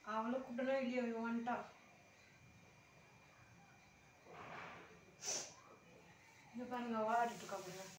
அவளை கூப்பிட்டனும் இல்லையோ இவன் வந்துட்டா. இங்கே பாருங்க வாடிட்டு இருக்கா பாருங்க.